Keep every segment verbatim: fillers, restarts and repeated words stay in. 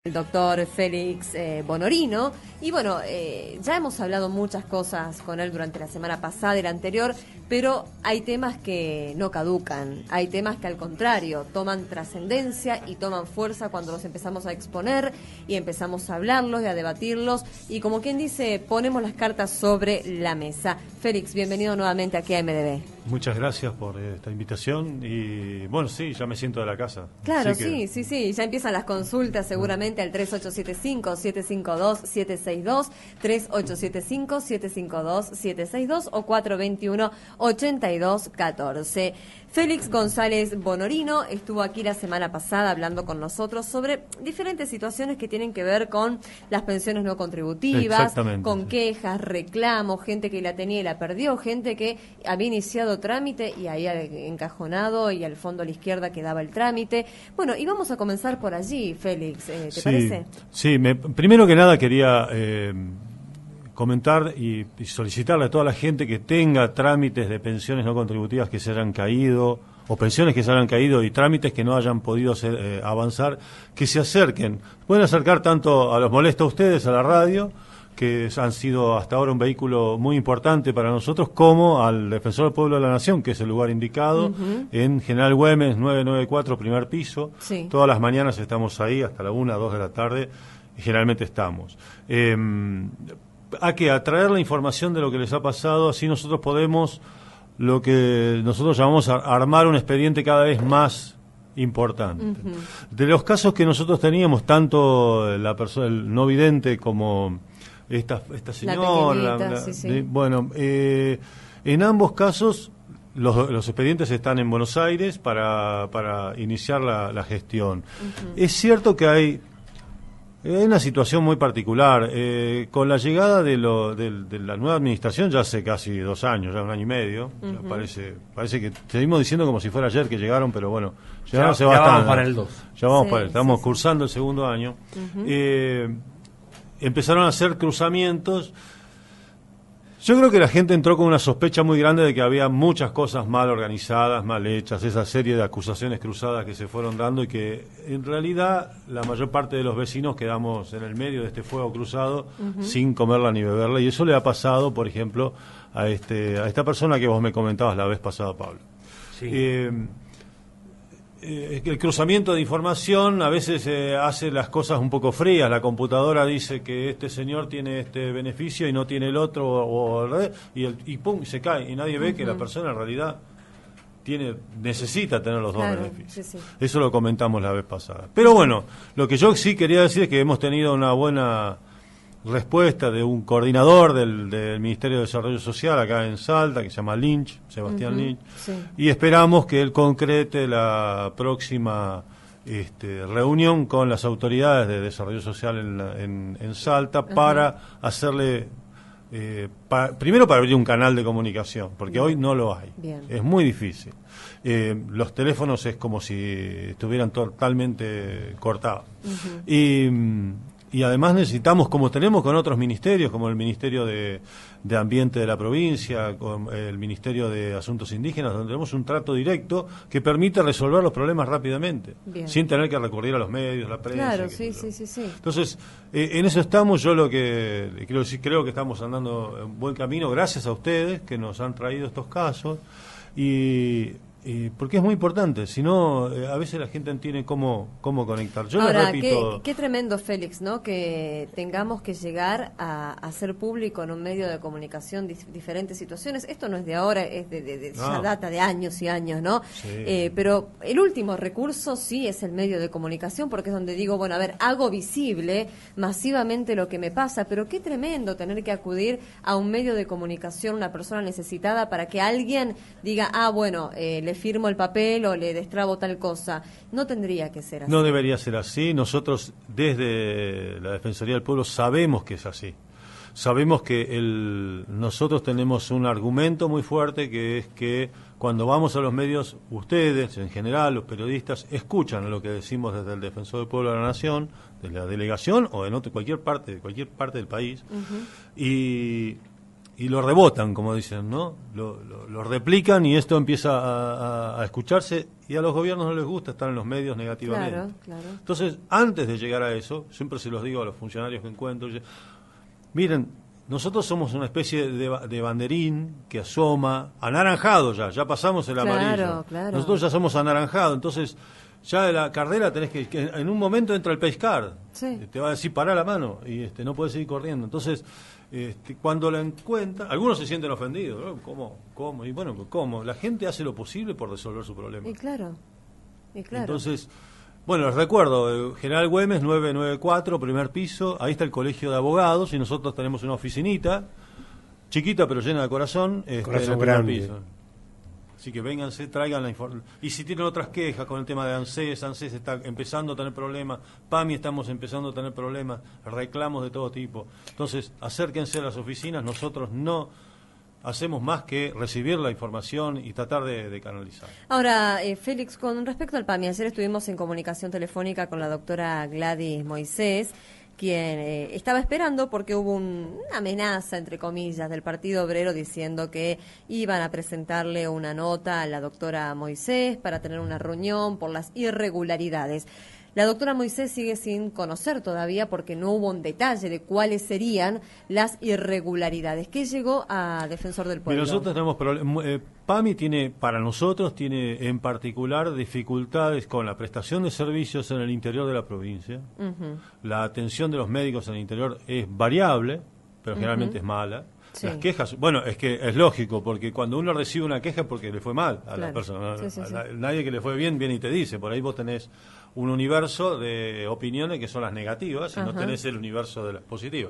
El doctor Félix eh, Bonorino. Y bueno, eh, ya hemos hablado muchas cosas con él durante la semana pasada y la anterior, pero hay temas que no caducan, hay temas que al contrario toman trascendencia y toman fuerza cuando los empezamos a exponer y empezamos a hablarlos y a debatirlos y, como quien dice, ponemos las cartas sobre la mesa. Félix, bienvenido nuevamente aquí a M D B. Muchas gracias por esta invitación y bueno, sí, ya me siento de la casa. Claro, Así sí, que... sí, sí, ya empiezan las consultas seguramente al tres ocho siete cinco, siete cinco dos, siete seis dos, tres ocho siete cinco, siete cinco dos, siete seis dos o cuatro dos uno, ocho dos uno cuatro. Félix González Bonorino estuvo aquí la semana pasada hablando con nosotros sobre diferentes situaciones que tienen que ver con las pensiones no contributivas, con sí. quejas, reclamos, gente que la tenía y la perdió, gente que había iniciado trámite y ahí encajonado y al fondo a la izquierda quedaba el trámite. Bueno, y vamos a comenzar por allí, Félix, eh, ¿te sí, parece? Sí, me, primero que nada quería eh, comentar y, y solicitarle a toda la gente que tenga trámites de pensiones no contributivas que se hayan caído, o pensiones que se hayan caído y trámites que no hayan podido hacer, eh, avanzar, que se acerquen. Pueden acercar tanto a los molesta a ustedes, a la radio, que han sido hasta ahora un vehículo muy importante para nosotros, como al Defensor del Pueblo de la Nación, que es el lugar indicado, uh-huh. en General Güemes, nueve noventa y cuatro, primer piso. Sí. Todas las mañanas estamos ahí, hasta la una, dos de la tarde, y generalmente estamos. Eh, a que atraer la información de lo que les ha pasado, así nosotros podemos, lo que nosotros llamamos a armar un expediente cada vez más importante. Uh-huh. De los casos que nosotros teníamos, tanto la persona, el no vidente como esta, esta señora, la la, la, sí, sí. De, bueno, eh, en ambos casos los, los expedientes están en Buenos Aires para, para iniciar la, la gestión. Uh-huh. Es cierto que hay Es una situación muy particular. Eh, con la llegada de, lo, de, de la nueva administración, ya hace casi dos años, ya un año y medio, uh-huh. parece parece que seguimos diciendo como si fuera ayer que llegaron, pero bueno, llegaron ya, hace ya bastante. vamos para el dos. Ya vamos sí, para el, estamos sí, cursando sí. el segundo año. Uh-huh. Eh, empezaron a hacer cruzamientos. Yo creo que la gente entró con una sospecha muy grande de que había muchas cosas mal organizadas, mal hechas, esa serie de acusaciones cruzadas que se fueron dando y que en realidad la mayor parte de los vecinos quedamos en el medio de este fuego cruzado uh-huh. sin comerla ni beberla, y eso le ha pasado, por ejemplo, a este a esta persona que vos me comentabas la vez pasada, Pablo. Sí. Eh, Eh, el cruzamiento de información a veces eh, hace las cosas un poco frías. La computadora dice que este señor tiene este beneficio y no tiene el otro, o, o y, el, y pum, se cae, y nadie ve uh-huh. que la persona en realidad tiene necesita tener los claro, dos beneficios. Sí, sí. Eso lo comentamos la vez pasada. Pero bueno, lo que yo sí quería decir es que hemos tenido una buena respuesta de un coordinador del, del Ministerio de Desarrollo Social acá en Salta, que se llama Lynch, Sebastián uh-huh, Lynch, sí. y esperamos que él concrete la próxima este, reunión con las autoridades de Desarrollo Social en, la, en, en Salta uh-huh. para hacerle, eh, pa, primero para abrir un canal de comunicación, porque Bien. hoy no lo hay, Bien. es muy difícil. Eh, los teléfonos es como si estuvieran totalmente cortados. Uh-huh. Y... Y además necesitamos, como tenemos con otros ministerios, como el Ministerio de, de Ambiente de la provincia, con el Ministerio de Asuntos Indígenas, donde tenemos un trato directo que permite resolver los problemas rápidamente, Bien. sin tener que recurrir a los medios, la prensa. Claro, sí, sí, sí, sí. Entonces, eh, en eso estamos. Yo lo que quiero decir, creo que estamos andando en buen camino, gracias a ustedes que nos han traído estos casos. Y... Eh, porque es muy importante, si no, eh, a veces la gente no tiene cómo, cómo conectar. Yo Ahora, les repito... qué, qué tremendo, Félix, ¿no? Que tengamos que llegar a hacer público en un medio de comunicación dif- diferentes situaciones. Esto no es de ahora, es de, de, de no. ya data de años y años, ¿no? Sí. Eh, pero el último recurso sí es el medio de comunicación, porque es donde digo, bueno, a ver, hago visible masivamente lo que me pasa, pero qué tremendo tener que acudir a un medio de comunicación, una persona necesitada, para que alguien diga, ah, bueno, eh, le firmo el papel o le destrabo tal cosa. No tendría que ser así. No debería ser así. Nosotros desde la Defensoría del Pueblo sabemos que es así. Sabemos que el, nosotros tenemos un argumento muy fuerte, que es que cuando vamos a los medios, ustedes en general, los periodistas, escuchan lo que decimos desde el Defensor del Pueblo de la Nación, de la delegación o en otro, cualquier parte, de cualquier parte del país, uh-huh. y y lo rebotan, como dicen, ¿no? Lo, lo, lo replican y esto empieza a, a, a escucharse y a los gobiernos no les gusta estar en los medios negativamente. Claro, claro. Entonces, antes de llegar a eso, siempre se los digo a los funcionarios que encuentro, miren, nosotros somos una especie de, de banderín que asoma, anaranjado ya, ya pasamos el amarillo. Claro, claro. Nosotros ya somos anaranjado, entonces ya de la carrera tenés que, que en un momento entra el pace car, sí. te va a decir pará la mano y este no puedes seguir corriendo. Entonces, este, cuando la encuentran, algunos se sienten ofendidos, ¿no? ¿Cómo? ¿Cómo? Y bueno, ¿cómo? La gente hace lo posible por resolver su problema. Y claro, y claro. Entonces, bueno, les recuerdo, General Güemes nueve noventa y cuatro, primer piso, ahí está el colegio de abogados y nosotros tenemos una oficinita, chiquita pero llena de corazón, este, corazón en el primer grande. piso. Así que vénganse, traigan la información. Y si tienen otras quejas con el tema de ANSES, ANSES está empezando a tener problemas, PAMI estamos empezando a tener problemas, reclamos de todo tipo. Entonces, acérquense a las oficinas, nosotros no hacemos más que recibir la información y tratar de, de canalizar. Ahora, eh, Félix, con respecto al PAMI, ayer estuvimos en comunicación telefónica con la doctora Gladys Moisés, quien eh, estaba esperando porque hubo un, una amenaza, entre comillas, del Partido Obrero diciendo que iban a presentarle una nota a la doctora Moisés para tener una reunión por las irregularidades. La doctora Moisés sigue sin conocer todavía porque no hubo un detalle de cuáles serían las irregularidades. ¿Qué llegó a Defensor del Pueblo? Pero nosotros tenemos problemas. Eh, PAMI tiene, para nosotros, tiene en particular dificultades con la prestación de servicios en el interior de la provincia. Uh-huh. La atención de los médicos en el interior es variable, pero generalmente uh-huh. es mala. Sí. Las quejas, bueno, es que es lógico, porque cuando uno recibe una queja es porque le fue mal a claro. la persona. Sí, sí, sí. Nadie que le fue bien, viene y te dice. Por ahí vos tenés un universo de opiniones que son las negativas y Ajá. no tenés el universo de las positivas.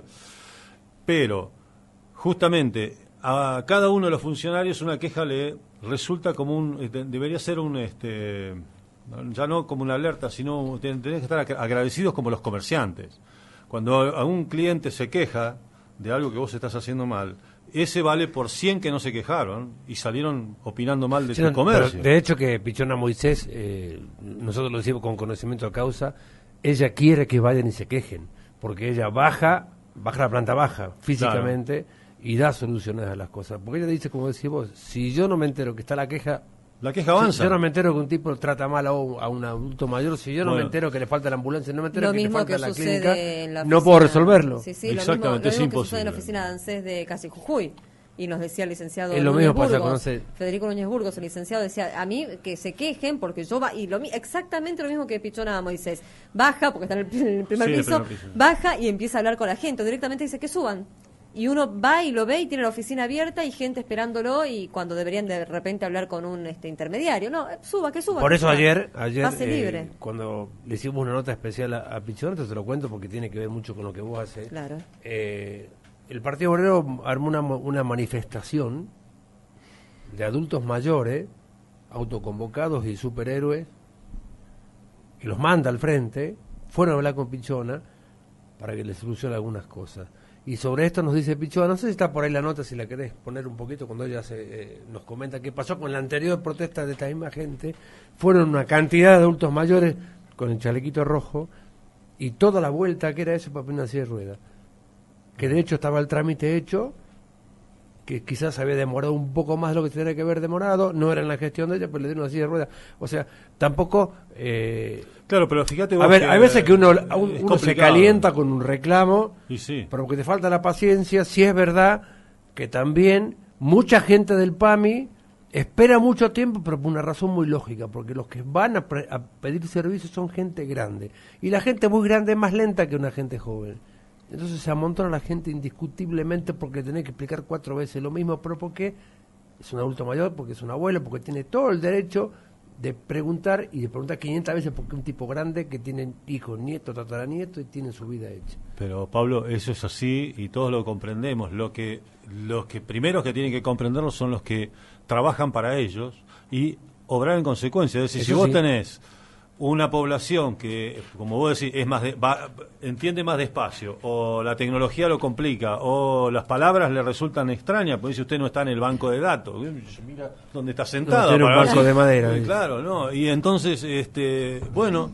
Pero, justamente, a cada uno de los funcionarios una queja le resulta como un... debería ser un... este ya no como una alerta, sino tenés que estar agradecidos como los comerciantes. Cuando a un cliente se queja de algo que vos estás haciendo mal, ese vale por cien que no se quejaron y salieron opinando mal de sí, tu comercio. De hecho que Pichona Moisés, eh, nosotros lo decimos con conocimiento de causa, ella quiere que vayan y se quejen, porque ella baja, baja la planta baja físicamente claro. y da soluciones a las cosas. Porque ella dice, como decís vos, si yo no me entero que está la queja, la queja avanza. Si yo no me entero que un tipo trata mal a un, a un adulto mayor, si yo no bueno. me entero que le falta la ambulancia, no me entero lo que le falta que la clínica, en la no puedo resolverlo. Sí, sí, Exactamente, lo mismo, lo mismo es que sucede en la oficina de ANSES de Casi Jujuy. Y nos decía el licenciado es lo Núñez mismo pasa Burgos, con Federico Núñez Burgos, el licenciado, decía, a mí que se quejen porque yo va y lo exactamente lo mismo que Pichona Moisés. Baja, porque está en el, en el, primer, sí, piso, el primer piso, baja y empieza a hablar con la gente. Directamente dice que suban. Y uno va y lo ve y tiene la oficina abierta y gente esperándolo y cuando deberían de repente hablar con un este intermediario. No, suba, que suba. Por eso suba. ayer, ayer Pase libre. Eh, cuando le hicimos una nota especial a, a Pichona, te lo cuento porque tiene que ver mucho con lo que vos haces. Claro. Eh, el Partido Obrero armó una, una manifestación de adultos mayores, autoconvocados y superhéroes, que los manda al frente, fueron a hablar con Pichona para que le solucione algunas cosas. Y sobre esto nos dice Pichona, no sé si está por ahí la nota, si la querés poner un poquito, cuando ella se, eh, nos comenta qué pasó con la anterior protesta de esta misma gente. Fueron una cantidad de adultos mayores con el chalequito rojo y toda la vuelta que era eso para poner una silla de ruedas. Que de hecho estaba el trámite hecho, que quizás había demorado un poco más de lo que tenía que haber demorado, no era en la gestión de ella, pero le dieron una silla de ruedas. O sea, tampoco... Eh, claro, pero fíjate vos a ver, que hay veces que uno, un, uno se calienta con un reclamo, y sí. pero porque te falta la paciencia. Sí es verdad que también mucha gente del PAMI espera mucho tiempo, pero por una razón muy lógica, porque los que van a, pre, a pedir servicios son gente grande, y la gente muy grande es más lenta que una gente joven. Entonces se amontona la gente indiscutiblemente porque tenés que explicar cuatro veces lo mismo, pero porque es un adulto mayor, porque es un abuelo, porque tiene todo el derecho de preguntar y de preguntar quinientas veces porque un tipo grande que tiene hijos, nietos, tataranietos y tiene su vida hecha. Pero Pablo, eso es así y todos lo comprendemos. Lo que los que primeros que tienen que comprenderlo son los que trabajan para ellos y obrar en consecuencia. Es decir, eso si vos sí. tenés una población que, como vos decís, es más de, va, entiende más despacio, o la tecnología lo complica, o las palabras le resultan extrañas, porque si usted no está en el banco de datos, mira dónde está sentado. No, tiene un banco de madera. Claro, no. Y entonces, este, bueno,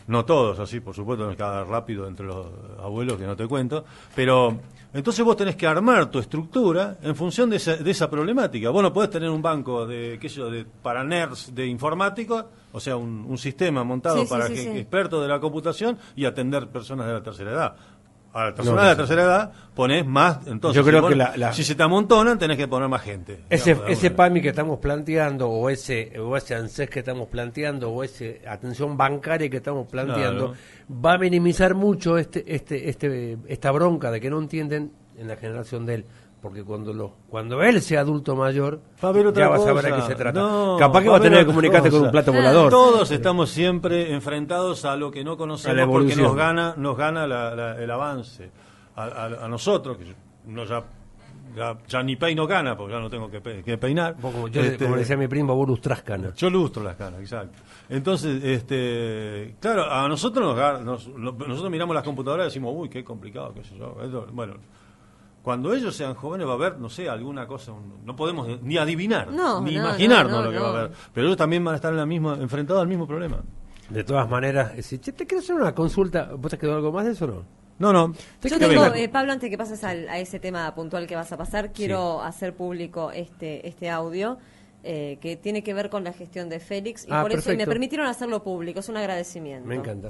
no todos así, por supuesto, no es cada rápido entre los abuelos que no te cuento, pero entonces vos tenés que armar tu estructura en función de esa, de esa problemática. Vos no podés tener un banco de, qué sé yo, de para nerds de informática, o sea, un, un sistema montado Sí, sí, para sí, que, sí. expertos de la computación y atender personas de la tercera edad. A la persona No, de la no, tercera edad ponés más, entonces Yo creo si, vos- que la- la- si se te amontonan tenés que poner más gente. Ese, digamos, de ese alguna PAMI que estamos planteando, o ese o ese ANSES que estamos planteando, o ese atención bancaria que estamos planteando, va a minimizar mucho este este este esta bronca de que no entienden en la generación de él. Porque cuando lo cuando él sea adulto mayor, Va a haber otra ya vas a ver a cosa. qué se trata. No, Capaz que va va a a tener haber que otra comunicarte con cosa. un plato Ah, volador. Todos estamos siempre enfrentados a lo que no A la conocemos porque evolución. nos gana nos gana la- la- el avance. A, a- a nosotros, que no ya, ya, ya ni peino gana, porque ya no tengo que, pe- que peinar. Un poco, yo, Este, como decía mi primo, Borus Trascana. yo lustro las canas, exacto. Entonces, este, claro, a nosotros nos, ga- nos- lo- nosotros miramos las computadoras y decimos, uy, qué complicado, qué sé yo. Esto- bueno, cuando ellos sean jóvenes va a haber, no sé, alguna cosa, un- no podemos ni adivinar, No, ni no, imaginarnos no, no, lo que no. va a haber. Pero ellos también van a estar en la misma, enfrentados al mismo problema. De todas maneras, es decir, che, te quiero hacer una consulta. ¿Vos te quedó algo más de eso o no? No, no. Yo que tengo, venga. eh, Pablo, antes que pases al- a ese tema puntual que vas a pasar, quiero hacer público este este audio eh, que tiene que ver con la gestión de Félix y Ah, por eso y me perfecto. permitieron hacerlo público, es un agradecimiento. Me encanta.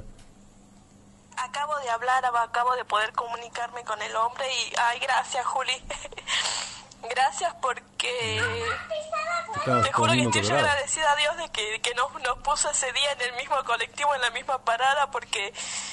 Acabo de hablar, acabo de poder comunicarme con el hombre y, ay, gracias, Juli. Gracias porque Estabas te juro que poniendo estoy yo colorado. agradecida a Dios de que, que nos, nos puso ese día en el mismo colectivo, en la misma parada, porque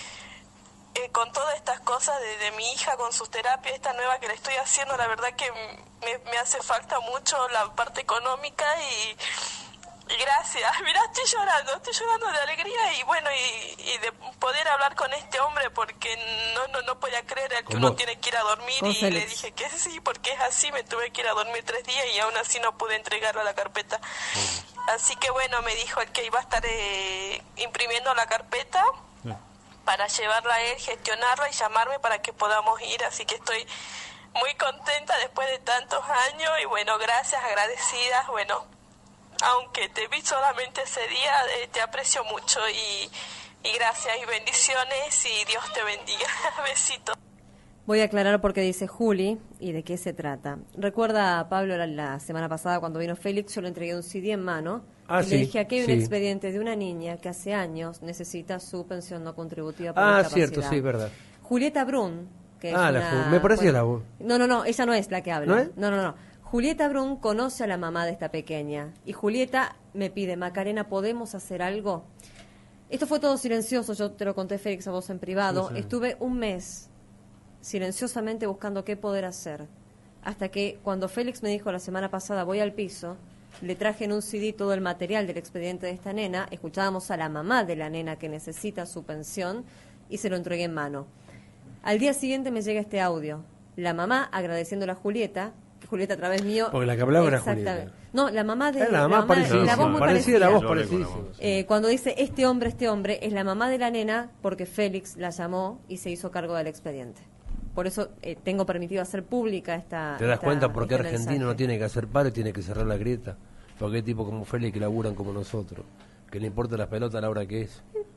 eh, con todas estas cosas de, de mi hija, con sus terapias, esta nueva que le estoy haciendo, la verdad que me, me hace falta mucho la parte económica y... Y gracias, mirá, estoy llorando, estoy llorando de alegría y bueno, y, y de poder hablar con este hombre porque no no no podía creer que ¿Cómo? uno tiene que ir a dormir Con y Félix. le dije que sí, porque es así, me tuve que ir a dormir tres días y aún así no pude entregarle a la carpeta. Así que bueno, me dijo el que iba a estar eh, imprimiendo la carpeta para llevarla a él, gestionarla y llamarme para que podamos ir, así que estoy muy contenta después de tantos años y bueno, gracias, agradecidas, bueno, aunque te vi solamente ese día, eh, te aprecio mucho y, y gracias y bendiciones y Dios te bendiga. Besitos. Voy a aclarar por qué dice Juli y de qué se trata. Recuerda, Pablo, la, la semana pasada cuando vino Félix, yo le entregué un C D en mano Ah, y sí, le dije, aquí hay un sí. expediente de una niña que hace años necesita su pensión no contributiva por Ah, discapacidad. cierto, sí, verdad. Julieta Brun, que es Ah, la una- Ju- me parecía bueno, la voz. No, no, no, ella no es la que habla. ¿No es? No, no, no. Julieta Brun conoce a la mamá de esta pequeña y Julieta me pide, Macarena, ¿podemos hacer algo? Esto fue todo silencioso, yo te lo conté, Félix, a vos en privado. Sí, sí. Estuve un mes silenciosamente buscando qué poder hacer. Hasta que cuando Félix me dijo la semana pasada, voy al piso, le traje en un C D todo el material del expediente de esta nena, escuchábamos a la mamá de la nena que necesita su pensión y se lo entregué en mano. Al día siguiente me llega este audio. La mamá agradeciéndole a Julieta, que Julieta a través mío... Porque la que hablaba era Exactamente. Julieta. No, la mamá de... Era la mamá parecida, la voz muy parecida, la voz Yo hablé con la parecida. voz. eh, cuando dice este hombre, este hombre, es la mamá de la nena porque Félix la llamó y se hizo cargo del expediente. Por eso eh, tengo permitido hacer pública esta... ¿Te das esta- cuenta por qué este argentino mensaje. no tiene que hacer paro y tiene que cerrar la grieta? Porque hay tipos como Félix que laburan como nosotros, que le importa la pelota a la hora que es.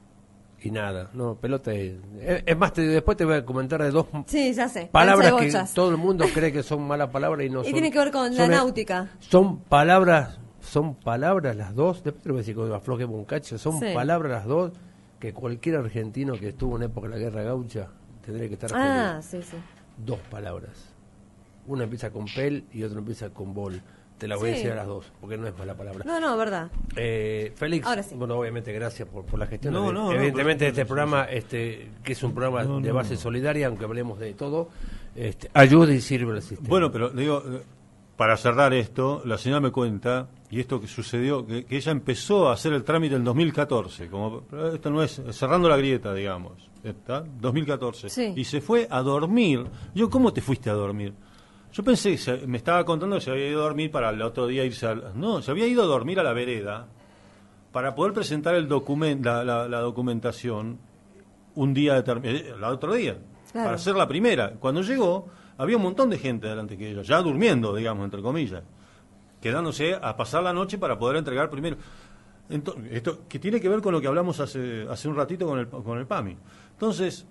Y nada, no, pelota es... Es, es más, te- después te voy a comentar de dos Sí, ya sé. palabras cancha de que bochas. todo el mundo cree que son malas palabras y no Y son. tiene que ver con la son- náutica. Son palabras, son palabras las dos, después te lo voy a decir cuando aflojemos un cacho, son Sí. palabras las dos que cualquier argentino que estuvo en época de la Guerra Gaucha tendría que estar Ah, feliz. sí, sí. Dos palabras. Una empieza con pel y otra empieza con bol. Te la voy a Sí. decir a las dos, porque no es mala palabra. No, no, verdad. Eh, Félix, Ahora sí. bueno, obviamente gracias por, por la gestión. No, Evi- no, no, Evidentemente por este supuesto, programa, este, que es un programa No, de no, base no. solidaria, aunque hablemos de todo, este, ayuda y sirve al sistema. Bueno, pero digo, eh, para cerrar esto, la señora me cuenta, y esto que sucedió, que, que ella empezó a hacer el trámite en dos mil catorce, como pero esto no es cerrando la grieta, digamos, ¿está? dos mil catorce, Sí. y se fue a dormir. Yo, ¿cómo te fuiste a dormir? Yo pensé, que se- me estaba contando que se había ido a dormir para el otro día irse al... No, se había ido a dormir a la vereda para poder presentar el document, la, la- la documentación un día determinado, el otro día, Claro. para ser la primera. Cuando llegó, había un montón de gente delante que ella, ya durmiendo, digamos, entre comillas, quedándose a pasar la noche para poder entregar primero. Entonces, esto que tiene que ver con lo que hablamos hace, hace un ratito con el, con el PAMI. Entonces,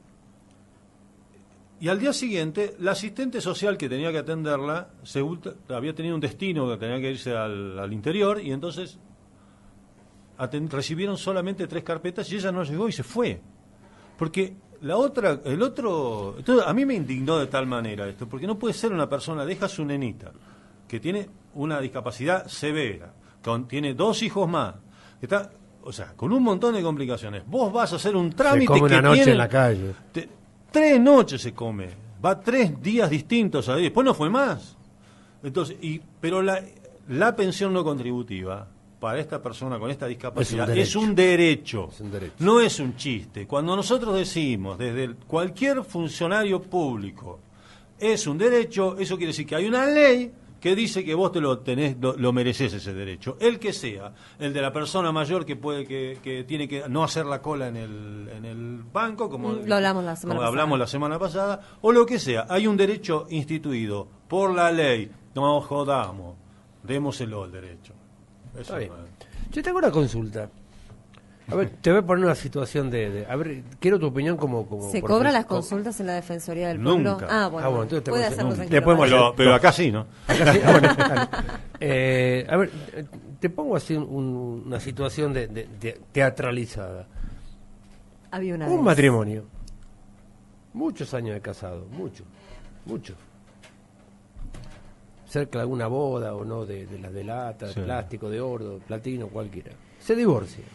y al día siguiente, la asistente social que tenía que atenderla se, había tenido un destino que tenía que irse al, al interior, y entonces atend, recibieron solamente tres carpetas y ella no llegó y se fue. Porque la otra, el otro, entonces, a mí me indignó de tal manera esto, porque no puede ser una persona, deja a su nenita, que tiene una discapacidad severa, con, tiene dos hijos más, está, o sea, con un montón de complicaciones. Vos vas a hacer un trámite se come que una noche tiene, en la calle. Te, tres noches se come, va tres días distintos a después no fue más. Entonces, y pero la la pensión no contributiva para esta persona con esta discapacidad es un derecho, es un derecho, es un derecho. No es un chiste. Cuando nosotros decimos desde el, cualquier funcionario público es un derecho, eso quiere decir que hay una ley que dice que vos te lo tenés, lo, lo mereces ese derecho, el que sea, el de la persona mayor que puede que, que tiene que no hacer la cola en el en el banco, como lo hablamos la semana como pasada. hablamos la semana pasada, o lo que sea, hay un derecho instituido por la ley. No jodamos, démoselo el derecho. Eso Está bien. es... Yo tengo una consulta. A ver, te voy a poner una situación de... de a ver, quiero tu opinión como... como ¿Se por cobran ejemplo, las consultas en la Defensoría del Pueblo? Nunca. Ah, bueno, Ah, bueno, entonces te puede voy a hacerlo hacer- tranquilo. después Pero, pero acá sí, ¿no? Acá sí, ah, bueno, dale. Eh, a ver, te pongo así un- una situación de, de- de teatralizada. Había una Un vez. matrimonio. Muchos años de casado, muchos, muchos. Cerca de alguna boda o no, de, de las de lata, Sí. de plástico, de oro, platino, cualquiera. Se divorcian.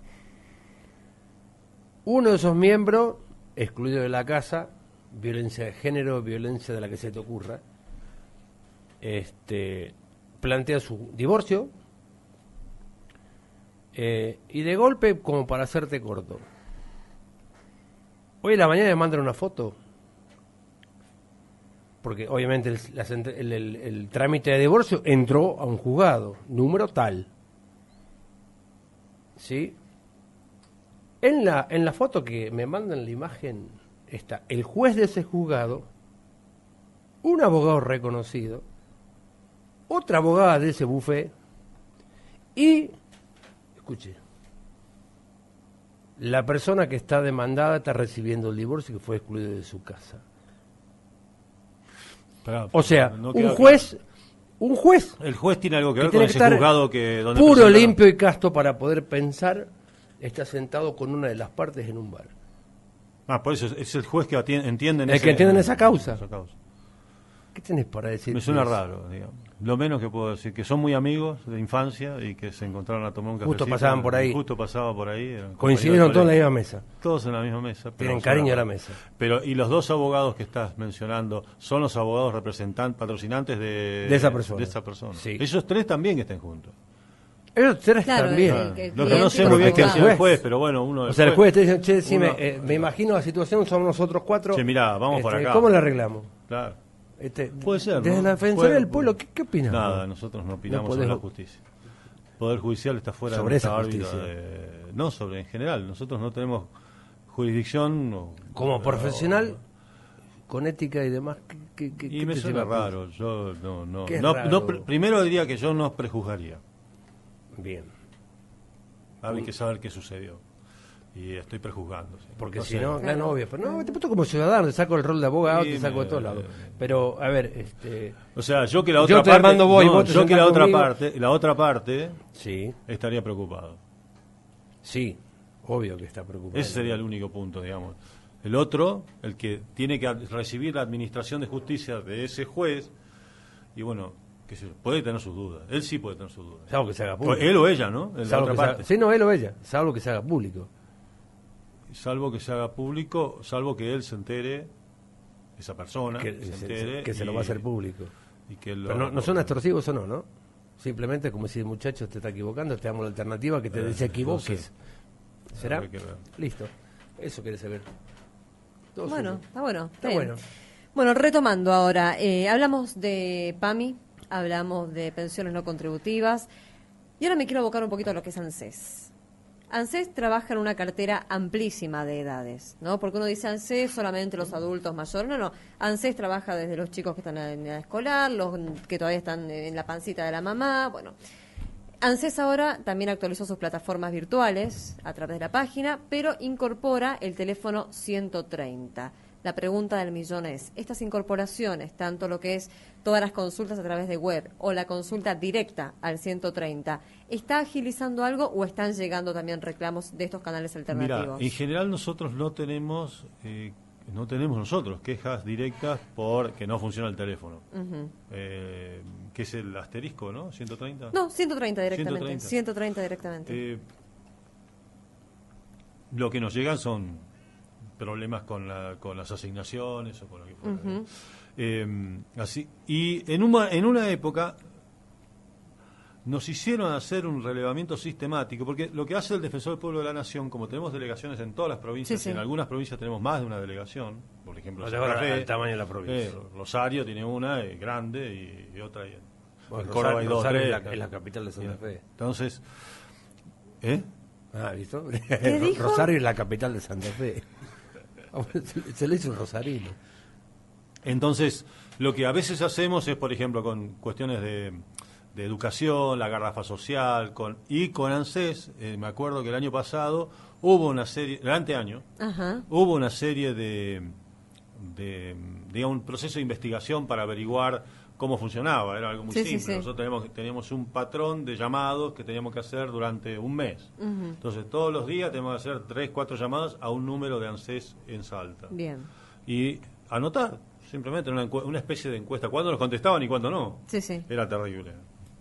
Uno de esos miembros, excluido de la casa, violencia de género, violencia de la que se te ocurra, este, plantea su divorcio, eh, y de golpe, como para hacerte corto, hoy en la mañana me mandan una foto, porque obviamente el, la sent- el- el- el trámite de divorcio entró a un juzgado, número tal. ¿Sí? En la, en la foto que me mandan la imagen está el juez de ese juzgado, un abogado reconocido, otra abogada de ese buffet y, escuche, la persona que está demandada está recibiendo el divorcio y que fue excluido de su casa. Pará, O sea, no un queda juez, un juez claro. El juez tiene algo que que ver tiene con que ese estar juzgado que donde puro, presentaron- limpio y casto para poder pensar, está sentado con una de las partes en un bar. Ah, por eso es, es el juez que atien- entiende en El ese- que entiende en esa causa. esa causa. ¿Qué tenés para decir? Me suena de eso? raro, digamos. Lo menos que puedo decir, que son muy amigos de infancia y que se encontraron a tomar un café. Justo pasaban por ahí. Justo pasaba por ahí. eran Coincidieron compañeros todos en la de misma colegio. mesa. Todos en la misma mesa. pero Tienen suena cariño a la raro. mesa. Pero, y los dos abogados que estás mencionando, ¿son los abogados representantes, patrocinantes de, De esa persona. de esa persona? Sí. Esos tres también que estén juntos. Ellos tres Claro, también. el- el- Lo que no sé cliente muy y bien el que es el abogado. juez, pero bueno, uno... O sea, el juez te dice, che, decime, uno- eh, me imagino la situación, somos nosotros cuatro. Che, mirá, vamos por Este, acá. ¿Cómo la arreglamos? Claro. Este, Puede ser, Desde ¿no? la Defensoría Puede- del Pueblo, ¿qué, qué opinas? Nada, nosotros no opinamos No sobre podés- la justicia. El Poder Judicial está fuera Sobre de esa nuestra órbita justicia. de- no, sobre en general. Nosotros no tenemos jurisdicción. o- Como o- profesional, con ética y demás, ¿qué, qué, qué- Y qué me te suena lleva a raro. Yo no, no, Qué no, raro. no pr- primero diría que yo no prejuzgaría. pensar? Bien. Hay que saber qué sucedió. Y estoy prejuzgando. ¿sí? Porque No si sé. no, no, obvio. Pero no, te puesto como ciudadano, te saco el rol de abogado, Sí, te saco de me- todos lados. Pero, a ver, este. O sea, yo que la Yo otra te parte, mando vos y no, vos te yo que la sentás otra conmigo. parte, la otra parte Sí, estaría preocupado. sí, obvio que está preocupado. Ese sería el único punto, digamos. El otro, el que tiene que ad- recibir la administración de justicia de ese juez, y bueno, qué sé yo, puede tener sus dudas. Él sí puede tener sus dudas. Salvo que se haga O público. él o ella, ¿no? En la Salvo otra que se haga- parte. sí, no, él o ella. Salvo que se haga público. Salvo que se haga público, salvo que él se entere, esa persona, Que, se se, entere. que se y- lo va a hacer público. Y que él lo- Pero no, no son extorsivos o no, ¿no? Simplemente como si el muchacho te está equivocando, te damos la alternativa que te Eh, desequivoques. no ¿Será? Habrá que ver. Listo. Eso querés saber. Todo Bueno, suyo. está bueno. Está bien. bueno. Bueno, retomando ahora, eh, hablamos de PAMI, hablamos de pensiones no contributivas, y ahora me quiero abocar un poquito a lo que es ANSES. ANSES trabaja en una cartera amplísima de edades, ¿no? Porque uno dice ANSES solamente los adultos mayores, no, no. ANSES trabaja desde los chicos que están en edad escolar, los que todavía están en la pancita de la mamá, bueno. ANSES ahora también actualizó sus plataformas virtuales a través de la página, pero incorpora el teléfono ciento treinta. La pregunta del millón es, estas incorporaciones, tanto lo que es todas las consultas a través de web o la consulta directa al ciento treinta, ¿está agilizando algo o están llegando también reclamos de estos canales alternativos? Mira, en general nosotros no tenemos... Eh, No tenemos nosotros quejas directas por que no funciona el teléfono. Uh-huh. eh, que es el asterisco, ¿no? ¿ciento treinta? No, ciento treinta directamente. ciento treinta, ciento treinta directamente. Eh, lo que nos llegan son problemas con, la, con las asignaciones o con lo que fuera. Uh-huh. eh, así, y en una, en una época nos hicieron hacer un relevamiento sistemático, porque lo que hace el Defensor del Pueblo de la Nación, como tenemos delegaciones en todas las provincias, sí, sí. en algunas provincias tenemos más de una delegación, por ejemplo, Santa Fe, el tamaño de la provincia. Eh, Rosario tiene una eh, grande y, y otra. Y, bueno, en Rosario, Córdoba hay dos, Rosario tres, es, la, es la capital de Santa Fe. Entonces, ¿eh? Ah, ¿visto? ¿Qué dijo? Rosario es la capital de Santa Fe. se, se le hizo un rosarino. Entonces, lo que a veces hacemos es, por ejemplo, con cuestiones de... de educación, la garrafa social, con y con ANSES, eh, me acuerdo que el año pasado hubo una serie, el anteaño, Ajá. hubo una serie de, de, digamos, un proceso de investigación para averiguar cómo funcionaba, era algo muy sí, simple. Sí, sí. Nosotros teníamos, teníamos un patrón de llamados que teníamos que hacer durante un mes. Uh-huh. Entonces, todos los días tenemos que hacer tres, cuatro llamadas a un número de ANSES en Salta. Bien. Y anotar, simplemente una, una especie de encuesta, cuándo nos contestaban y cuándo no. Sí, sí. Era terrible.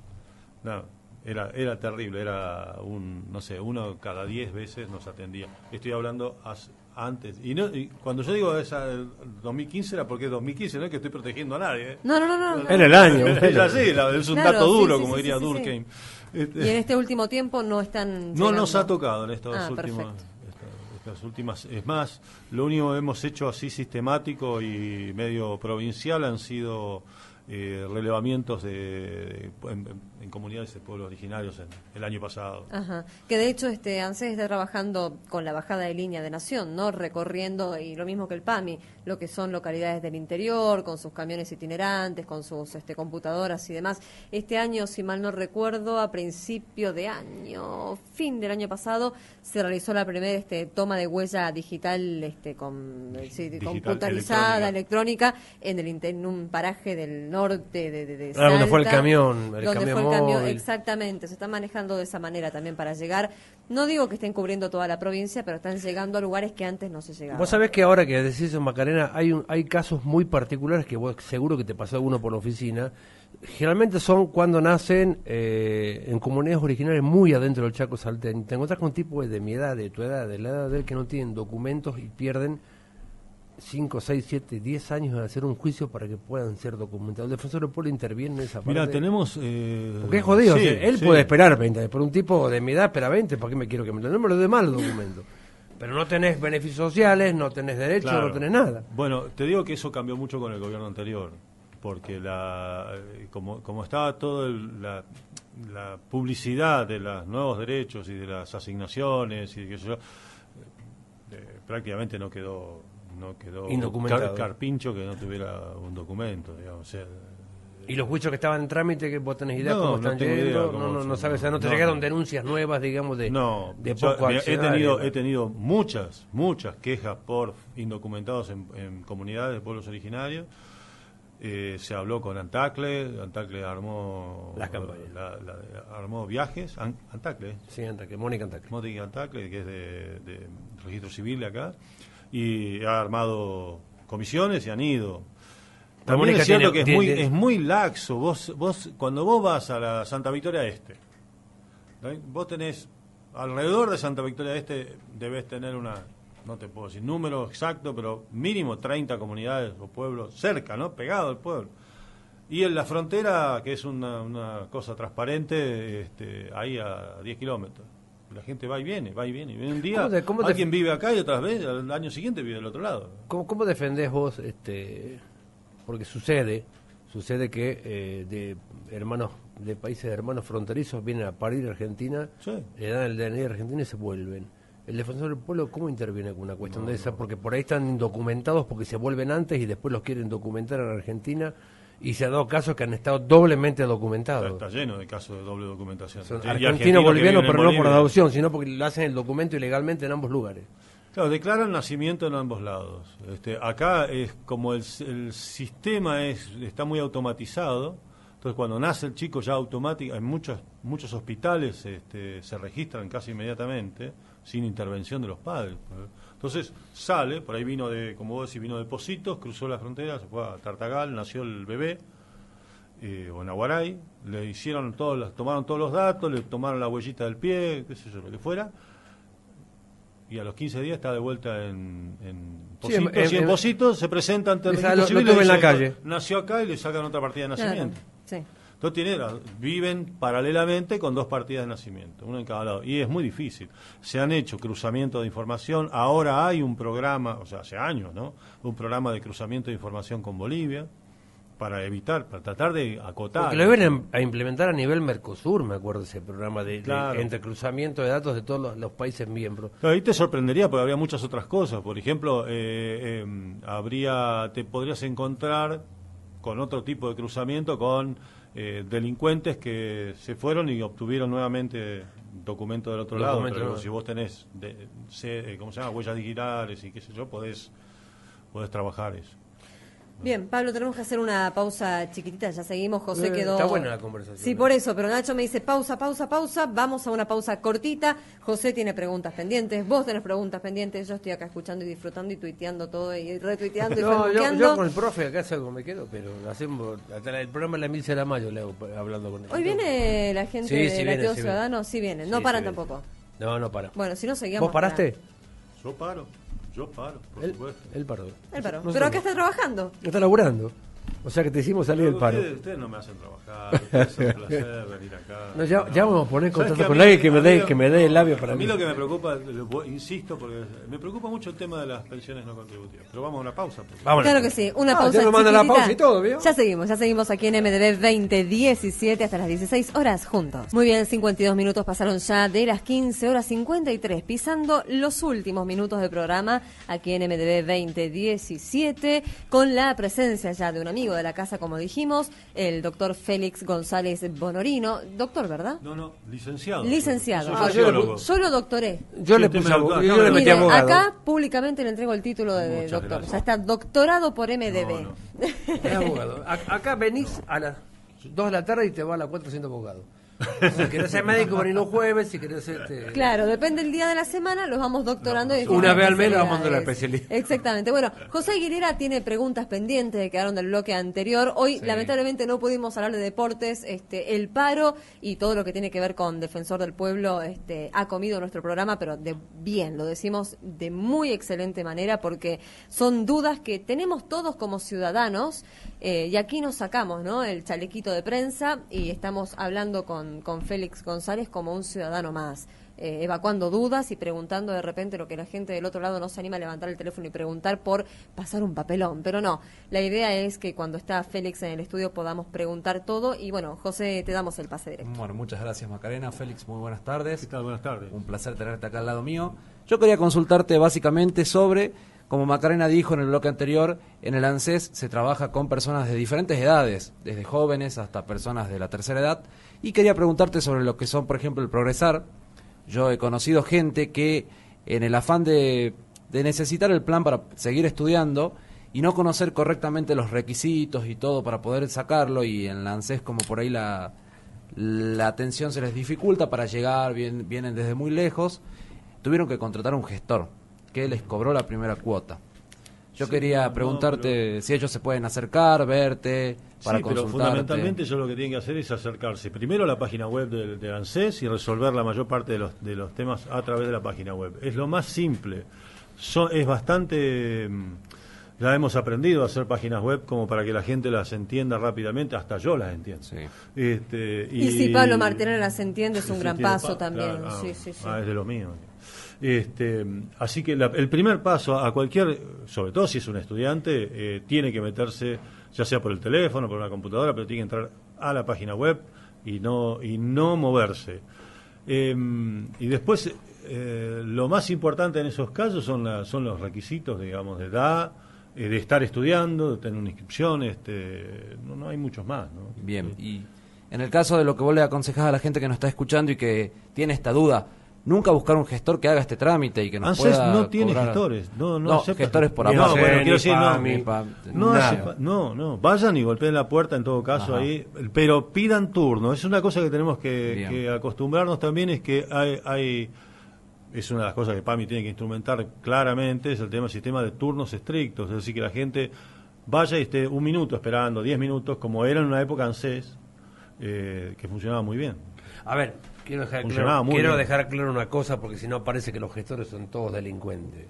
No, era era terrible, era un, no sé, uno cada diez veces nos atendía. Estoy hablando as, antes. Y, no, y cuando yo digo esa dos mil quince era porque es dos mil quince, no es que estoy protegiendo a nadie. ¿eh? No, no, no. no, no. En el año. Es así, la, es un claro, dato sí, duro, sí, como sí, diría sí, sí, Durkheim. Sí. Este, y en este último tiempo no están No llegando. nos ha tocado en estos ah, últimos... Perfecto. Las últimas, es más, lo único que hemos hecho así sistemático y medio provincial han sido eh, relevamientos de, de en, en comunidades de pueblos originarios en, el año pasado. Ajá. Que de hecho este ANSES está trabajando con la bajada de línea de Nación, ¿no? Recorriendo, y lo mismo que el PAMI, lo que son localidades del interior, con sus camiones itinerantes, con sus este, computadoras y demás. Este año, si mal no recuerdo, a principio de año, fin del año pasado, se realizó la primera este, toma de huella digital este, con, sí, digital, computarizada, electrónica, electrónica en, el, en un paraje del norte de, de, de Salta. Ah, donde fue el camión, el donde camión fue el camión, móvil. Exactamente, se está manejando de esa manera también para llegar. No digo que estén cubriendo toda la provincia, pero están llegando a lugares que antes no se llegaban. Vos sabés que ahora que decís eso, Macarena, hay un, hay casos muy particulares que vos seguro que te pasó alguno por la oficina. Generalmente son cuando nacen eh, en comunidades originarias muy adentro del Chaco salteño. Te encontrás con tipos de mi edad, de tu edad, de la edad de él, que no tienen documentos y pierden cinco, seis, siete, diez años de hacer un juicio para que puedan ser documentados. El defensor del pueblo interviene en esa parte. Mira, tenemos... Eh, Porque es jodido, sí, o sea, él sí. puede esperar veinte años, pero un tipo de mi edad espera veinte, ¿para qué me quiero que me lo... No me lo dé mal el documento. Pero no tenés beneficios sociales, no tenés derechos, Claro. no tenés nada. Bueno, te digo que eso cambió mucho con el gobierno anterior, porque la como, como estaba toda la, la publicidad de los nuevos derechos y de las asignaciones y qué sé yo, eh, prácticamente no quedó no quedó Indocumentado. car- carpincho que no tuviera un documento, digamos. O sea, Y los juicios que estaban en trámite, que vos tenés idea No, cómo no están tengo idea yendo, cómo no, no, no son. sabes, o sea, no te No, llegaron no. denuncias nuevas, digamos, de, no, de yo, poco mira, he accionario. tenido he tenido muchas muchas quejas por indocumentados en, en comunidades de pueblos originarios. Eh, se habló con Antacle, Antacle armó Las campañas. la- la- armó viajes, An- Antacle, Sí, Antacle, Mónica Antacle. Mónica Antacle, que es de, de registro civil de acá, y ha armado comisiones y han ido. También Mónica es cierto tiene- que es muy, tiene- es muy laxo. Vos, vos, cuando vos vas a la Santa Victoria Este, ¿sí? Vos tenés, alrededor de Santa Victoria Este, debes tener una, no te puedo decir número exacto, pero mínimo treinta comunidades o pueblos cerca, ¿no? Pegado al pueblo. Y en la frontera, que es una, una cosa transparente, este, ahí a diez kilómetros. La gente va y viene, va y viene. Y viene un día, ¿Cómo te- cómo te- alguien vive acá y otras veces, al año siguiente vive del otro lado. ¿Cómo, cómo defendés vos, este, porque sucede, sucede que eh, de hermanos, de países de hermanos fronterizos vienen a parir a Argentina, Sí. le dan el D N I a Argentina y se vuelven. El defensor del pueblo, ¿cómo interviene con una cuestión de esa? Porque por ahí están indocumentados porque se vuelven antes y después los quieren documentar en Argentina y se ha dado casos que han estado doblemente documentados. Está, está lleno de casos de doble documentación. Son Y argentinos, bolivianos, pero no por Bolivia. adopción, sino porque lo hacen el documento ilegalmente en ambos lugares. Claro, declaran nacimiento en ambos lados. Este, acá es como el, el sistema es está muy automatizado, entonces cuando nace el chico ya automático, en muchos muchos hospitales este, se registran casi inmediatamente, sin intervención de los padres. Entonces sale, por ahí vino de, como vos decís, vino de Positos, cruzó la frontera, se fue a Tartagal, nació el bebé, eh, o en Aguaray, le hicieron todos, tomaron todos los datos, le tomaron la huellita del pie, qué sé yo, lo que fuera, y a los quince días está de vuelta en, en Positos, sí, en, y en en, Positos se presenta ante el registro registro civil civil y en la dice, calle. Nació acá y le sacan otra partida de nacimiento. Claro, sí. Entonces tiene, viven paralelamente con dos partidas de nacimiento, uno en cada lado, y es muy difícil. Se han hecho cruzamientos de información, ahora hay un programa, o sea, hace años, ¿no? Un programa de cruzamiento de información con Bolivia, para evitar, para tratar de acotar. Porque lo iban a implementar a nivel Mercosur, me acuerdo ese programa de, claro. de entrecruzamiento de datos de todos los, los países miembros. Claro, ahí te sorprendería porque habría muchas otras cosas. Por ejemplo, eh, eh, habría, te podrías encontrar con otro tipo de cruzamiento con eh, delincuentes que se fueron y obtuvieron nuevamente documentos del otro Documento, lado. Pero no. si vos tenés, de, se, ¿cómo se llama? Huellas digitales y qué sé yo, podés, podés trabajar eso. Bien, Pablo, tenemos que hacer una pausa chiquitita, ya seguimos, José Eh, quedó... está buena la conversación. Sí, eh. por eso, pero Nacho me dice pausa, pausa, pausa, vamos a una pausa cortita, José tiene preguntas pendientes, vos tenés preguntas pendientes, yo estoy acá escuchando y disfrutando y tuiteando todo y retuiteando y No, yo, facebookeando. yo con el profe acá es algo me quedo, pero hacemos hasta la- el programa de la Milce de Mayo le hago hablando con él. Hoy viene la gente Sí, de sí la viene, Teo sí Ciudadano, sí vienen, no Sí, paran sí viene. tampoco. No, no para. Bueno, si no seguíamos... ¿Vos paraste? Yo paro, yo paro, por Él, supuesto. él paró. Él paró. Nosotros Pero acá no. está trabajando. Está laburando. O sea que te hicimos salir del Pero paro. Ustedes, ustedes no me hacen trabajar, ustedes es un placer venir acá. No, ya, ya vamos a poner en ¿Sabes contacto qué? A con mí- alguien que a me mí dé lo- que me dé el labio para A mí mí. lo que me preocupa, lo voy- insisto, porque me preocupa mucho el tema de las pensiones no contributivas. Pero vamos a una pausa. porque- Vámonos. Claro que sí, una Ah, pausa ya me mandan la chiquitita. pausa y todo, ¿vio? Ya seguimos, ya seguimos aquí en M D B veinte diecisiete hasta las dieciséis horas juntos. Muy bien, cincuenta y dos minutos pasaron ya de las quince horas cincuenta y tres, pisando los últimos minutos del programa aquí en M D B veinte diecisiete, con la presencia ya de un amigo de la casa, como dijimos, el doctor Félix González Bonorino. Doctor, ¿verdad? No, no, licenciado. Licenciado. Soy Ah, sociólogo. Yo lo doctoré. Yo Sí, le usted puse me- abogado, acá yo me le lo- metí Mire, abogado. acá públicamente le entrego el título de Muchas doctor. gracias. Ya está doctorado por M D B. No, no. Es abogado. A- acá venís a las dos de la tarde y te vas a las cuatro siendo abogado. Si querés ser médico, venís los jueves. Si querés ser. Este... Claro, depende del día de la semana, los vamos doctorando. No, en una distintas vez al mes nos vamos especialidades. dando la especialidad. Exactamente. Bueno, José Aguilera tiene preguntas pendientes que quedaron del bloque anterior. Hoy, Sí. lamentablemente, no pudimos hablar de deportes. Este, el paro y todo lo que tiene que ver con Defensor del Pueblo este, ha comido nuestro programa, pero de bien, lo decimos de muy excelente manera, porque son dudas que tenemos todos como ciudadanos. Eh, y aquí nos sacamos, ¿no?, el chalequito de prensa y estamos hablando con, con Félix González como un ciudadano más, eh, evacuando dudas y preguntando de repente lo que la gente del otro lado no se anima a levantar el teléfono y preguntar por pasar un papelón. Pero no, la idea es que cuando está Félix en el estudio podamos preguntar todo y bueno, José, te damos el pase directo. Bueno, muchas gracias Macarena. Félix, muy buenas tardes. ¿Qué tal? Buenas tardes. Un placer tenerte acá al lado mío. Yo quería consultarte básicamente sobre, como Macarena dijo en el bloque anterior, en el ANSES se trabaja con personas de diferentes edades, desde jóvenes hasta personas de la tercera edad, y quería preguntarte sobre lo que son, por ejemplo, el progresar. Yo he conocido gente que en el afán de, de necesitar el plan para seguir estudiando y no conocer correctamente los requisitos y todo para poder sacarlo, y en la ANSES como por ahí la, la atención se les dificulta para llegar, bien, vienen desde muy lejos, tuvieron que contratar a un gestor que les cobró la primera cuota. Yo Sí, quería no, preguntarte pero- si ellos se pueden acercar, verte, para Sí, pero consultarte. fundamentalmente ellos lo que tienen que hacer es acercarse primero a la página web del de ANSES y resolver la mayor parte de los, de los temas a través de la página web. Es lo más simple. So- es bastante... mm, Ya hemos aprendido a hacer páginas web como para que la gente las entienda rápidamente, hasta yo las entiendo. Sí. Este, Y, si Pablo Martínez las entiende es un Sí, gran tiene paso pa- también. claro, ah, sí, sí, sí. ah, es de lo mío. Este, así que la- el primer paso a cualquier, sobre todo si es un estudiante, eh, tiene que meterse, ya sea por el teléfono, por una computadora, pero tiene que entrar a la página web y no y no moverse. Eh, y después, eh, lo más importante en esos casos son, la- son los requisitos, digamos, de edad, eh, de estar estudiando, de tener una inscripción, este, no, no hay muchos más, ¿no? Bien, y en el caso de lo que vos le aconsejás a la gente que nos está escuchando y que tiene esta duda, nunca buscar un gestor que haga este trámite y que nos ANSES pueda no tiene cobrar... gestores, no, no, no acepta. gestores por Ni No, aparte. ANSES, bueno, quiero ni decir, no, PAMI, ni pa- no, nada. hace fa- no, no, vayan y golpeen la puerta en todo caso Ajá. ahí, pero pidan turno. Es una cosa que tenemos que, Bien. que acostumbrarnos también, es que hay, hay, es una de las cosas que PAMI tiene que instrumentar claramente, es el tema del sistema de turnos estrictos, es decir, que la gente vaya y esté un minuto esperando, diez minutos, como era en una época ANSES, eh, que funcionaba muy bien. A ver, quiero dejar, Funcionaba claro, muy quiero bien. dejar claro una cosa, porque si no parece que los gestores son todos delincuentes.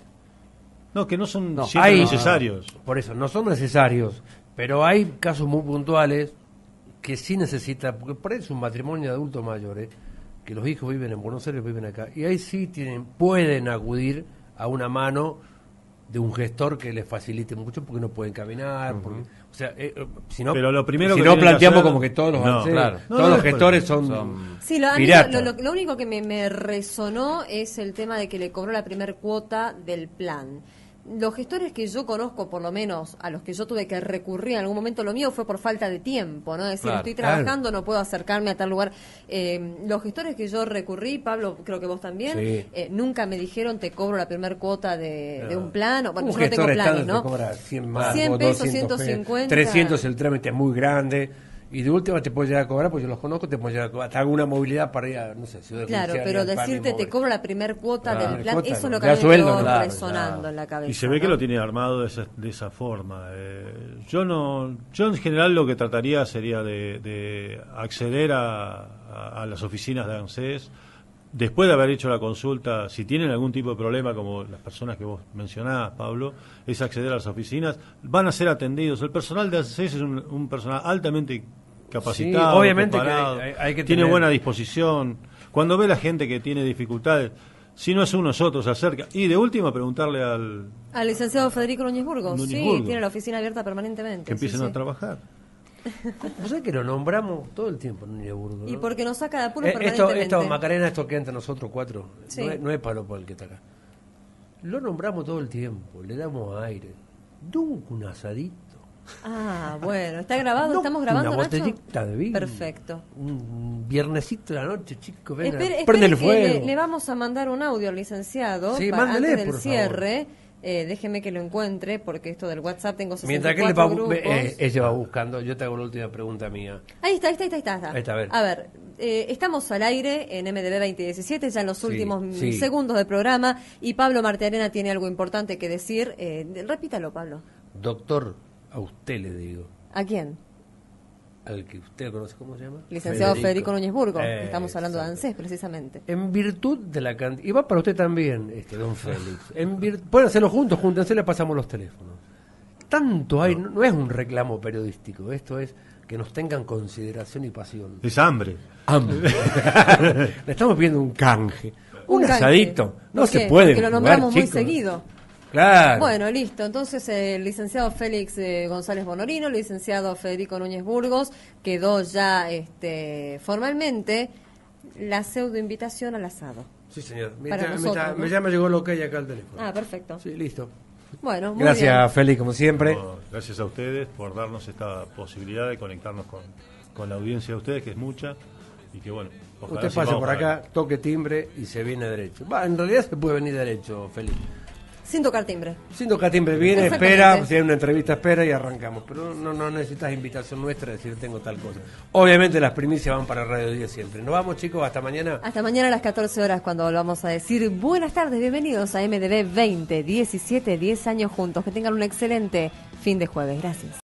No, que no son No, siempre hay- necesarios. Por eso, no son necesarios, pero hay casos muy puntuales que sí necesita, porque por eso es un matrimonio de adultos mayores, que los hijos viven en Buenos Aires, viven acá, y ahí sí tienen, pueden acudir a una mano de un gestor que les facilite mucho porque no pueden caminar, porque, o sea, eh, eh, si no, Pero lo primero si que no tienen que planteamos hacer- como que todos los No, ANSES, claro. todos No, no, los no, gestores son, son- Sí, lo, a mí piratas. lo, lo- lo único que me, me resonó es el tema de que le cobró la primer cuota del plan. Los gestores que yo conozco, por lo menos a los que yo tuve que recurrir en algún momento, lo mío fue por falta de tiempo, ¿no? Es decir, Claro. estoy trabajando, no puedo acercarme a tal lugar. Eh, los gestores que yo recurrí, Pablo, creo que vos también, Sí. eh, nunca me dijeron te cobro la primer cuota de, de No. un plan. O, bueno, Un yo no tengo gestor planes, estándar ¿no? te cobra cien más, cien o pesos, doscientos ciento cincuenta. trescientos el trámite es muy grande. Y de última te puede llegar a cobrar, porque yo los conozco, te puede llegar a cobrar hasta alguna movilidad para ir a, no sé, Ciudad Claro, Judicial, pero ir al PAMI, decirte te mover. cobro la primer cuota Claro. del plan, Cuota, eso es no. lo que Ya a mí me sueldo, quedó claro, resonando claro. en la cabeza. Y se ve ¿no? que lo tiene armado de esa, de esa forma. Eh, yo no, yo en general lo que trataría sería de, de acceder a, a, a las oficinas de ANSES, después de haber hecho la consulta, si tienen algún tipo de problema, como las personas que vos mencionabas, Pablo, es acceder a las oficinas, van a ser atendidos. El personal de ANSES es un, un personal altamente capacitado, Sí, obviamente que preparado, hay- hay que tiene tener- buena disposición. Cuando ve la gente que tiene dificultades, si no es uno, es otro, se acerca. Y de última, preguntarle al Al licenciado Federico Núñez Burgos, Núñez sí, Burgos. tiene la oficina abierta permanentemente. que empiecen sí, a sí. trabajar. Vos sabés que lo nombramos todo el tiempo en Núñez Burgos, ¿no? Y porque nos saca de apuro Eh, esto, permanentemente. esto, Macarena, esto que entre nosotros cuatro, Sí. no, es, no es palo por el que está acá. Lo nombramos todo el tiempo, le damos aire. Nunca un asadito. Ah, bueno, ¿está grabado? No, ¿Estamos grabando, una Nacho? botellita de vino. Perfecto. Un viernesito de la noche, chicos, vengan, Espere, prende espere el que fuego. le, le vamos a mandar un audio al licenciado Sí, para, mándele, antes del por cierre. Eh, déjeme que lo encuentre, porque esto del WhatsApp tengo Mientras sesenta y que él va, cuatro bu- grupos. eh, ella va buscando, yo te hago la última pregunta mía. Ahí está, ahí está, ahí está. Ahí está, Ahí está, a ver. eh, estamos al aire en M D B veinte diecisiete, ya en los Sí, últimos sí. segundos del programa, y Pablo Martiarena tiene algo importante que decir. Eh, repítalo, Pablo. Doctor, a usted le digo, ¿A quién? al que usted conoce, ¿cómo se llama? Licenciado Federico, Núñez Burgos. Eh, Estamos hablando de exacto. ANSES, precisamente. En virtud de la cantidad, y va para usted también, este don Félix. En vir- pueden hacerlo juntos, júntense, le pasamos los teléfonos. Tanto hay, no, no es un reclamo periodístico, esto es que nos tengan consideración y pasión. Es hambre. Hambre. Le estamos pidiendo un canje, un, Un canje. asadito. No ¿Por se qué? puede. Porque lo jugar, nombramos muy chicos. seguido. Claro. Bueno, listo. Entonces, eh, el licenciado Félix eh, González Bonorino, el licenciado Federico Núñez Burgos, quedó ya este, formalmente la pseudo invitación al asado. Sí, señor. Me, Para ya, me, nosotros, está- ¿no? me ya me llegó lo que hay acá al teléfono. Ah, perfecto. Sí, listo. Bueno, muy Gracias, bien. Félix, como siempre. No, gracias a ustedes por darnos esta posibilidad de conectarnos con, con la audiencia de ustedes, que es mucha, y que bueno, ojalá Usted pase sigamos por para acá, toque timbre y se viene derecho. Va, en realidad se puede venir derecho, Félix. Sin tocar timbre. Sin tocar timbre, viene, Exactamente. espera, si hay una entrevista, espera y arrancamos. Pero no, no necesitas invitación nuestra, decir tengo tal cosa. Obviamente las primicias van para Radio diez siempre. Nos vamos, chicos, hasta mañana. Hasta mañana a las catorce horas, cuando volvamos a decir buenas tardes, bienvenidos a M D B veinte diecisiete, diez años juntos. Que tengan un excelente fin de jueves. Gracias.